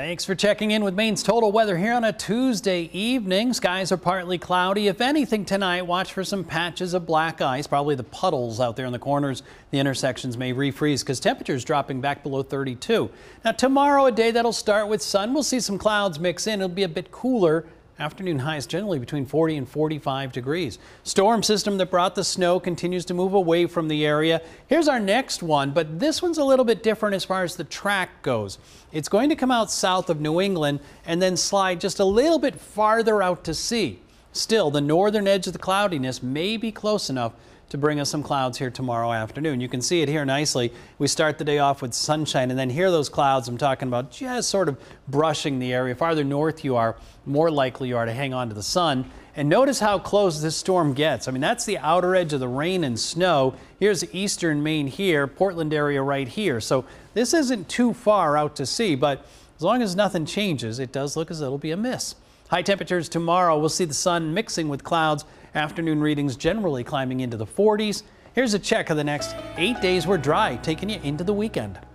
Thanks for checking in with Maine's total weather here on a Tuesday evening. Skies are partly cloudy. If anything tonight, watch for some patches of black ice, probably the puddles out there in the corners. The intersections may refreeze because temperatures dropping back below 32. Now tomorrow, a day that'll start with sun. We'll see some clouds mix in. It'll be a bit cooler. Afternoon highs generally between 40 and 45 degrees. Storm system that brought the snow continues to move away from the area. Here's our next one, but this one's a little bit different as far as the track goes. It's going to come out south of New England and then slide just a little bit farther out to sea. Still, the northern edge of the cloudiness may be close enough to bring us some clouds here tomorrow afternoon. You can see it here nicely. We start the day off with sunshine, and then here are those clouds I'm talking about, just sort of brushing the area. Farther north you are, more likely you are to hang on to the sun. And notice how close this storm gets. I mean, that's the outer edge of the rain and snow. Here's eastern Maine here, Portland area right here. So this isn't too far out to sea, but as long as nothing changes, it does look as though it'll be a miss. High temperatures tomorrow. We'll see the sun mixing with clouds. Afternoon readings generally climbing into the 40s. Here's a check of the next 8 days. We're dry, taking you into the weekend.